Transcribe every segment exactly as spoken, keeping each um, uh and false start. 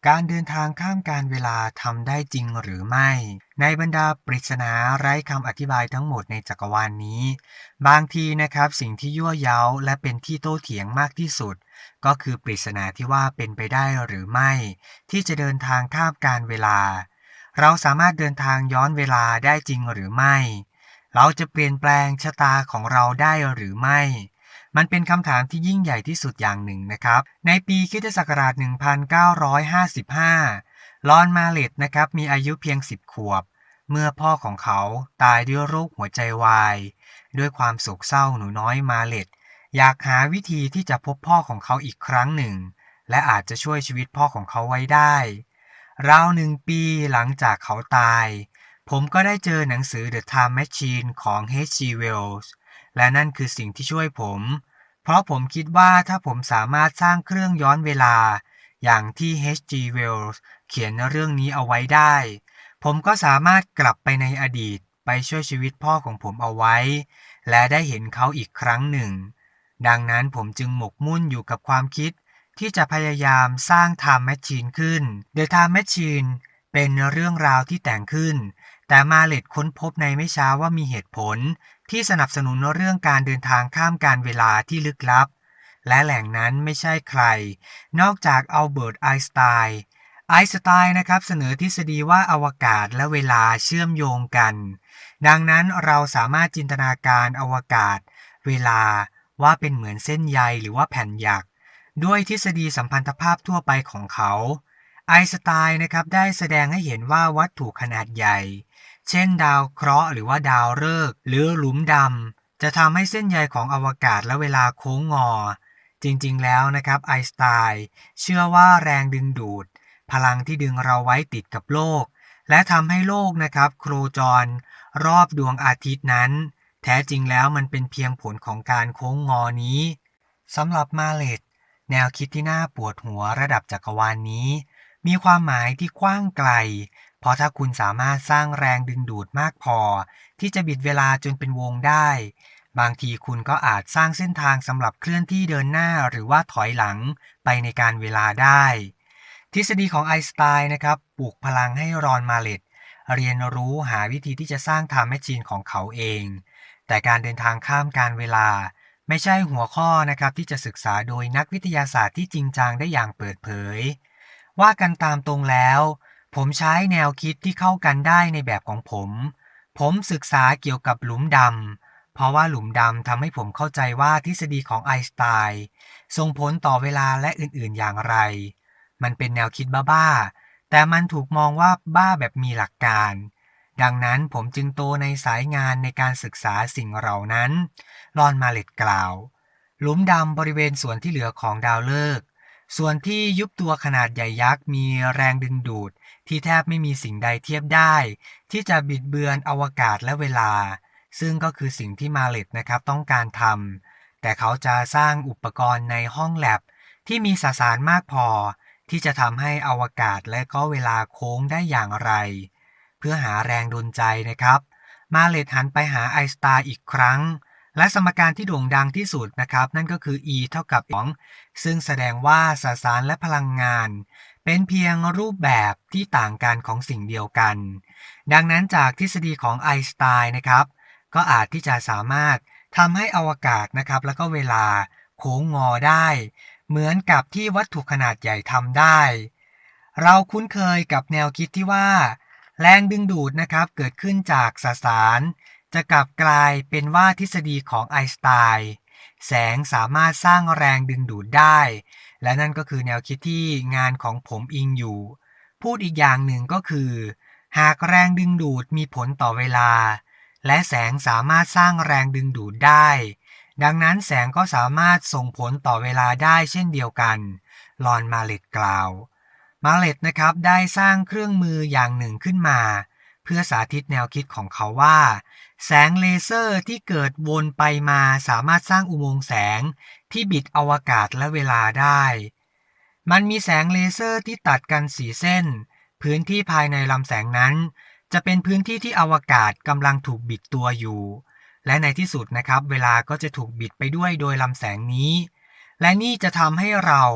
การเดินทางข้ามกาลเวลาทำได้จริงหรือไม่ในบรรดาปริศนาไร้คำอธิบายทั้งหมดในจักรวาลนี้บางทีนะครับสิ่งที่ยั่วเย้าและเป็นที่โต้เถียงมากที่สุดก็คือปริศนาที่ว่าเป็นไปได้หรือไม่ที่จะเดินทางข้ามกาลเวลาเราสามารถเดินทางย้อนเวลาได้จริงหรือไม่เราจะเปลี่ยนแปลงชะตาของเราได้หรือไม่มันเป็นคำถามที่ยิ่งใหญ่ที่สุดอย่างหนึ่งนะครับในปีคริสตศักราช หนึ่งพันเก้าร้อยห้าสิบห้า ลอนมาเลตนะครับมีอายุเพียง สิบ ขวบเมื่อพ่อของเขาตายด้วยโรคหัวใจวายด้วยความโศกเศร้าหนูน้อยมาเลตอยากหาวิธีที่จะพบพ่อของเขาอีกครั้งหนึ่งและอาจจะช่วยชีวิตพ่อของเขาไว้ได้ราวหนึ่งปีหลังจากเขาตายผมก็ได้เจอหนังสือ The Time Machine ของ เอช จี Wells และนั่นคือสิ่งที่ช่วยผมเพราะผมคิดว่าถ้าผมสามารถสร้างเครื่องย้อนเวลาอย่างที่ เอช จี Wells เขียนเรื่องนี้เอาไว้ได้ผมก็สามารถกลับไปในอดีตไปช่วยชีวิตพ่อของผมเอาไว้และได้เห็นเขาอีกครั้งหนึ่งดังนั้นผมจึงหมกมุ่นอยู่กับความคิดที่จะพยายามสร้าง Time Machine ขึ้น The Time Machine เป็นเรื่องราวที่แต่งขึ้นแต่มาเลตค้นพบในไม่ช้าว่ามีเหตุผลที่สนับสนุนเรื่องการเดินทางข้ามกาลเวลาที่ลึกลับและแหล่งนั้นไม่ใช่ใครนอกจากอัลเบิร์ตไอน์สไตน์ไอน์สไตน์นะครับเสนอทฤษฎีว่าอวกาศและเวลาเชื่อมโยงกันดังนั้นเราสามารถจินตนาการอวกาศเวลาว่าเป็นเหมือนเส้นใยหรือว่าแผ่นหยักด้วยทฤษฎีสัมพันธภาพทั่วไปของเขาไอน์สไตน์นะครับได้แสดงให้เห็นว่าวัตถุขนาดใหญ่เช่นดาวเคราะห์หรือว่าดาวฤกษ์หรือหลุมดำจะทำให้เส้นใยของอวกาศและเวลาโค้งงอจริงๆแล้วนะครับไอน์สไตน์เชื่อว่าแรงดึงดูดพลังที่ดึงเราไว้ติดกับโลกและทำให้โลกนะครับโคจรรอบดวงอาทิตย์นั้นแท้จริงแล้วมันเป็นเพียงผลของการโค้งงอนี้สำหรับมาเลตแนวคิดที่น่าปวดหัวระดับจักรวาลนี้มีความหมายที่กว้างไกลเพราะถ้าคุณสามารถสร้างแรงดึงดูดมากพอที่จะบิดเวลาจนเป็นวงได้บางทีคุณก็อาจสร้างเส้นทางสำหรับเคลื่อนที่เดินหน้าหรือว่าถอยหลังไปในการเวลาได้ทฤษฎีของไอน์สไตน์นะครับปลุกพลังให้รอนมาเลตเรียนรู้หาวิธีที่จะสร้างไทม์แมชชีนของเขาเองแต่การเดินทางข้ามการเวลาไม่ใช่หัวข้อนะครับที่จะศึกษาโดยนักวิทยาศาสตร์ที่จริงจังได้อย่างเปิดเผยว่ากันตามตรงแล้วผมใช้แนวคิดที่เข้ากันได้ในแบบของผมผมศึกษาเกี่ยวกับหลุมดำเพราะว่าหลุมดำทำให้ผมเข้าใจว่าทฤษฎีของไอน์สไตน์ส่งผลต่อเวลาและอื่นๆอย่างไรมันเป็นแนวคิดบ้าๆแต่มันถูกมองว่าบ้าแบบมีหลักการดังนั้นผมจึงโตในสายงานในการศึกษาสิ่งเหล่านั้นรอนมาเลตกล่าวหลุมดำบริเวณส่วนที่เหลือของดาวฤกษ์ส่วนที่ยุบตัวขนาดใหญ่ยักษ์มีแรงดึงดูดที่แทบไม่มีสิ่งใดเทียบได้ที่จะบิดเบือนอวกาศและเวลาซึ่งก็คือสิ่งที่มาเลตนะครับต้องการทำแต่เขาจะสร้างอุปกรณ์ในห้องแลบที่มีสสารมากพอที่จะทำให้อวกาศและก็เวลาโค้งได้อย่างไรเพื่อหาแรงดลใจนะครับมาเลตหันไปหาไอน์สไตน์อีกครั้งและสมการที่โด่งดังที่สุดนะครับนั่นก็คือ E เท่ากับสองซึ่งแสดงว่าสสารและพลังงานเป็นเพียงรูปแบบที่ต่างกันของสิ่งเดียวกันดังนั้นจากทฤษฎีของไอน์สไตน์นะครับก็อาจที่จะสามารถทำให้อวกาศนะครับแล้วก็เวลาโค้งงอได้เหมือนกับที่วัตถุขนาดใหญ่ทำได้เราคุ้นเคยกับแนวคิดที่ว่าแรงดึงดูดนะครับเกิดขึ้นจากสสารจะกลับกลายเป็นว่าทฤษฎีของไอน์สไตน์แสงสามารถสร้างแรงดึงดูดได้และนั่นก็คือแนวคิดที่งานของผมอิงอยู่พูดอีกอย่างหนึ่งก็คือหากแรงดึงดูดมีผลต่อเวลาและแสงสามารถสร้างแรงดึงดูดได้ดังนั้นแสงก็สามารถส่งผลต่อเวลาได้เช่นเดียวกันลอนมาเลตกล่าวมาเลตนะครับได้สร้างเครื่องมืออย่างหนึ่งขึ้นมาเพื่อสาธิตแนวคิดของเขาว่าแสงเลเซอร์ที่เกิดวนไปมาสามารถสร้างอุโมงค์แสงที่บิดอวกาศและเวลาได้มันมีแสงเลเซอร์ที่ตัดกันสี่เส้นพื้นที่ภายในลำแสงนั้นจะเป็นพื้นที่ที่อวกาศกำลังถูกบิดตัวอยู่และในที่สุดนะครับเวลาก็จะถูกบิดไปด้วยโดยลำแสงนี้และนี่จะทำให้เรา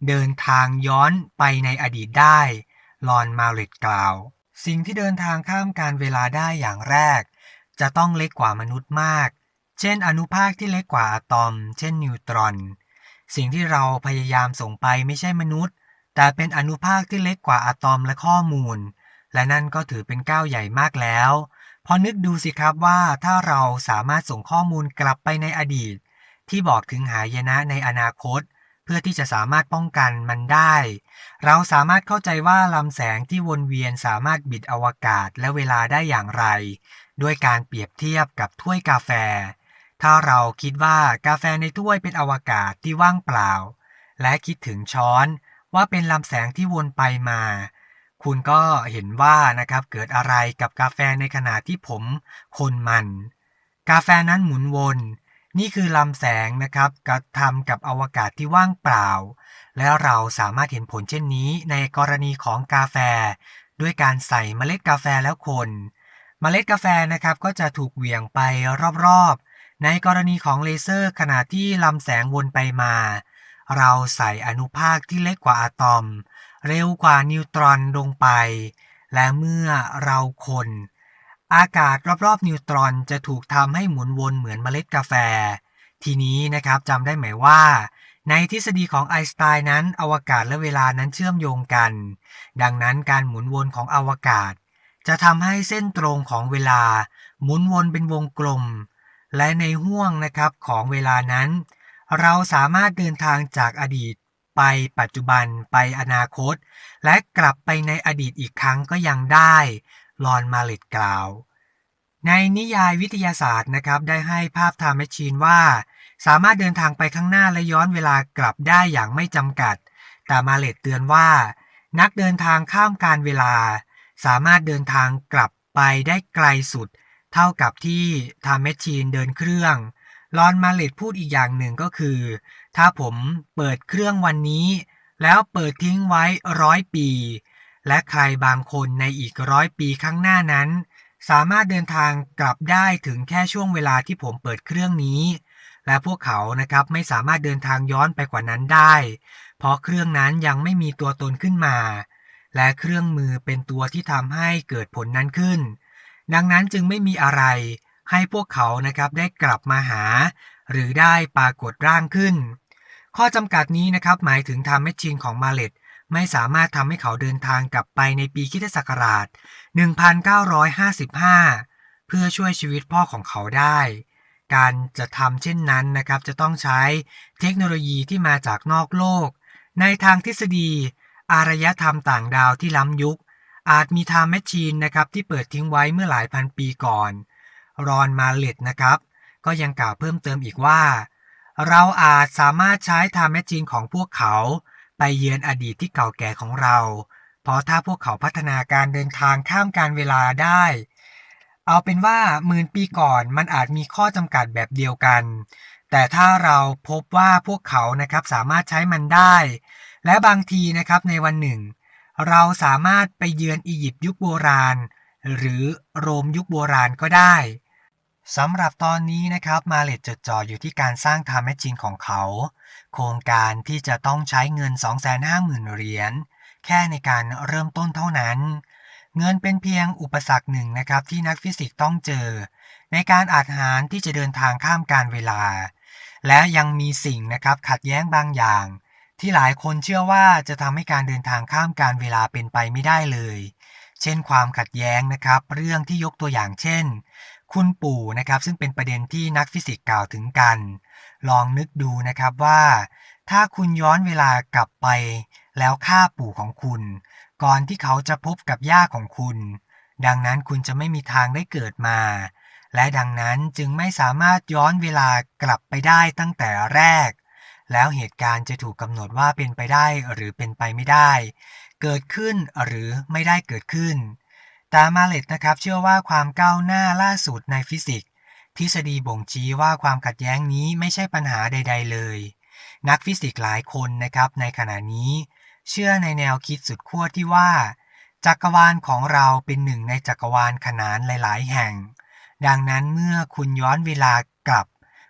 เดินทางย้อนไปในอดีตได้ลอนมาเลตกล่าวสิ่งที่เดินทางข้ามการเวลาได้อย่างแรกจะต้องเล็กกว่ามนุษย์มากเช่นอนุภาคที่เล็กกว่าอะตอมเช่นนิวตรอนสิ่งที่เราพยายามส่งไปไม่ใช่มนุษย์แต่เป็นอนุภาคที่เล็กกว่าอะตอมและข้อมูลและนั่นก็ถือเป็นก้าวใหญ่มากแล้วพอนึกดูสิครับว่าถ้าเราสามารถส่งข้อมูลกลับไปในอดีตที่บอกถึงหายนะในอนาคตเพื่อที่จะสามารถป้องกันมันได้เราสามารถเข้าใจว่าลำแสงที่วนเวียนสามารถบิดอวกาศและเวลาได้อย่างไรด้วยการเปรียบเทียบกับถ้วยกาแฟถ้าเราคิดว่ากาแฟในถ้วยเป็นอวกาศที่ว่างเปล่าและคิดถึงช้อนว่าเป็นลำแสงที่วนไปมาคุณก็เห็นว่านะครับเกิดอะไรกับกาแฟในขณะที่ผมคนมันกาแฟนั้นหมุนวนนี่คือลำแสงนะครับกระทำกับอวกาศที่ว่างเปล่าและเราสามารถเห็นผลเช่นนี้ในกรณีของกาแฟด้วยการใส่เมล็ดกาแฟแล้วคนเมล็ดกาแฟนะครับก็จะถูกเหวี่ยงไปรอบๆในกรณีของเลเซอร์ขณะที่ลำแสงวนไปมาเราใส่อนุภาคที่เล็กกว่าอะตอมเร็วกว่านิวตรอนลงไปและเมื่อเราคนอากาศรอบๆนิวตรอนจะถูกทำให้หมุนวนเหมือนเมล็ดกาแฟทีนี้นะครับจำได้ไหมว่าในทฤษฎีของไอน์สไตน์นั้นอวกาศและเวลานั้นเชื่อมโยงกันดังนั้นการหมุนวนของอวกาศจะทำให้เส้นตรงของเวลาหมุนวนเป็นวงกลมและในห้วงนะครับของเวลานั้นเราสามารถเดินทางจากอดีตไปปัจจุบันไปอนาคตและกลับไปในอดีตอีกครั้งก็ยังได้ลอนมาเลตกล่าวในนิยายวิทยาศาสตร์นะครับได้ให้ภาพไทม์แมชชีนว่าสามารถเดินทางไปข้างหน้าและย้อนเวลากลับได้อย่างไม่จำกัดแต่มาเลตเตือนว่านักเดินทางข้ามการเวลาสามารถเดินทางกลับไปได้ไกลสุดเท่ากับที่ไทม์แมชชีนเดินเครื่องลอนมาเลตพูดอีกอย่างหนึ่งก็คือถ้าผมเปิดเครื่องวันนี้แล้วเปิดทิ้งไว้ร้อยปีและใครบางคนในอีกร้อยปีข้างหน้านั้นสามารถเดินทางกลับได้ถึงแค่ช่วงเวลาที่ผมเปิดเครื่องนี้และพวกเขานะครับไม่สามารถเดินทางย้อนไปกว่านั้นได้เพราะเครื่องนั้นยังไม่มีตัวตนขึ้นมาและเครื่องมือเป็นตัวที่ทำให้เกิดผลนั้นขึ้นดังนั้นจึงไม่มีอะไรให้พวกเขานะครับได้กลับมาหาหรือได้ปรากฏร่างขึ้นข้อจำกัดนี้นะครับหมายถึงไทม์แมชชีนของมาเลตไม่สามารถทำให้เขาเดินทางกลับไปในปีคริสตศักราชหนึ่งพันเก้าร้อยห้าสิบห้าเพื่อช่วยชีวิตพ่อของเขาได้การจะทำเช่นนั้นนะครับจะต้องใช้เทคโนโลยีที่มาจากนอกโลกในทางทฤษฎีอารยธรรมต่างดาวที่ล้ำยุคอาจมีไทม์แมชชีนนะครับที่เปิดทิ้งไว้เมื่อหลายพันปีก่อนรอนมาเลตนะครับก็ยังกล่าวเพิ่มเติมอีกว่าเราอาจสามารถใช้ไทม์แมชชีนของพวกเขาไปเยือนอดีตที่เก่าแก่ของเราเพราะถ้าพวกเขาพัฒนาการเดินทางข้ามการเวลาได้เอาเป็นว่าหมื่นปีก่อนมันอาจมีข้อจำกัดแบบเดียวกันแต่ถ้าเราพบว่าพวกเขานะครับสามารถใช้มันได้และบางทีนะครับในวันหนึ่งเราสามารถไปเยือนอียิปต์ยุคโบราณหรือโรมยุคโบราณก็ได้สำหรับตอนนี้นะครับมาเลตจดจ่ออยู่ที่การสร้างไทม์แมชชีนของเขาโครงการที่จะต้องใช้เงิน สองแสนห้าหมื่น เหรียญแค่ในการเริ่มต้นเท่านั้นเงินเป็นเพียงอุปสรรคหนึ่งนะครับที่นักฟิสิกส์ต้องเจอในการอาจหารที่จะเดินทางข้ามกาลเวลาและยังมีสิ่งนะครับขัดแย้งบางอย่างที่หลายคนเชื่อว่าจะทำให้การเดินทางข้ามกาลเวลาเป็นไปไม่ได้เลยเช่นความขัดแย้งนะครับเรื่องที่ยกตัวอย่างเช่นคุณปู่นะครับซึ่งเป็นประเด็นที่นักฟิสิกส์กล่าวถึงกันลองนึกดูนะครับว่าถ้าคุณย้อนเวลากลับไปแล้วฆ่าปู่ของคุณก่อนที่เขาจะพบกับย่าของคุณดังนั้นคุณจะไม่มีทางได้เกิดมาและดังนั้นจึงไม่สามารถย้อนเวลากลับไปได้ตั้งแต่แรกแล้วเหตุการณ์จะถูกกำหนดว่าเป็นไปได้หรือเป็นไปไม่ได้เกิดขึ้นหรือไม่ได้เกิดขึ้นแต่มาเลตนะครับเชื่อว่าความก้าวหน้าล่าสุดในฟิสิกส์ทฤษฎีบ่งชี้ว่าความขัดแย้งนี้ไม่ใช่ปัญหาใดๆเลยนักฟิสิกส์หลายคนนะครับในขณะนี้เชื่อในแนวคิดสุดขั้วที่ว่าจักรวาลของเราเป็นหนึ่งในจักรวาลขนานหลายๆแห่งดังนั้นเมื่อคุณย้อนเวลากลับ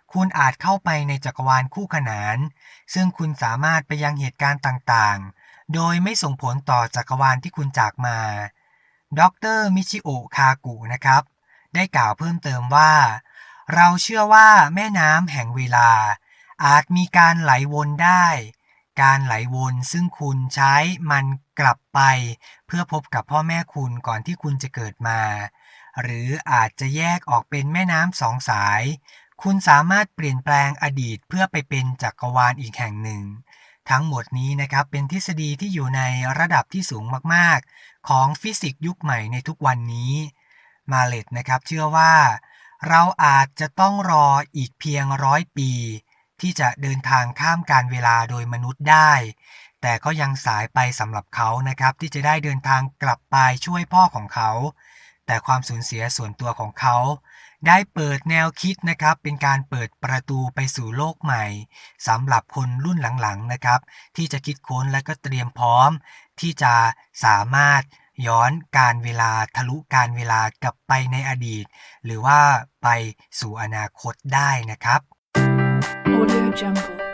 คุณอาจเข้าไปในจักรวาลคู่ขนานซึ่งคุณสามารถไปยังเหตุการณ์ต่างๆโดยไม่ส่งผลต่อจักรวาลที่คุณจากมาดรมิชิโอะคากุนะครับได้กล่าวเพิ่มเติมว่าเราเชื่อว่าแม่น้ำแห่งเวลาอาจมีการไหลวนได้การไหลวนซึ่งคุณใช้มันกลับไปเพื่อพบกับพ่อแม่คุณก่อนที่คุณจะเกิดมาหรืออาจจะแยกออกเป็นแม่น้ำสองสายคุณสามารถเปลี่ยนแปลงอดีตเพื่อไปเป็นจักรวาลอีกแห่งหนึ่งทั้งหมดนี้นะครับเป็นทฤษฎีที่อยู่ในระดับที่สูงมากๆของฟิสิกส์ยุคใหม่ในทุกวันนี้มาเลตนะครับเชื่อว่าเราอาจจะต้องรออีกเพียงร้อยปีที่จะเดินทางข้ามการเวลาโดยมนุษย์ได้แต่ก็ยังสายไปสำหรับเขานะครับที่จะได้เดินทางกลับไปช่วยพ่อของเขาแต่ความสูญเสียส่วนตัวของเขาได้เปิดแนวคิดนะครับเป็นการเปิดประตูไปสู่โลกใหม่สำหรับคนรุ่นหลังๆนะครับที่จะคิดค้นและก็เตรียมพร้อมที่จะสามารถย้อนการเวลาทะลุการเวลากลับไปในอดีตหรือว่าไปสู่อนาคตได้นะครับ Audio Jungle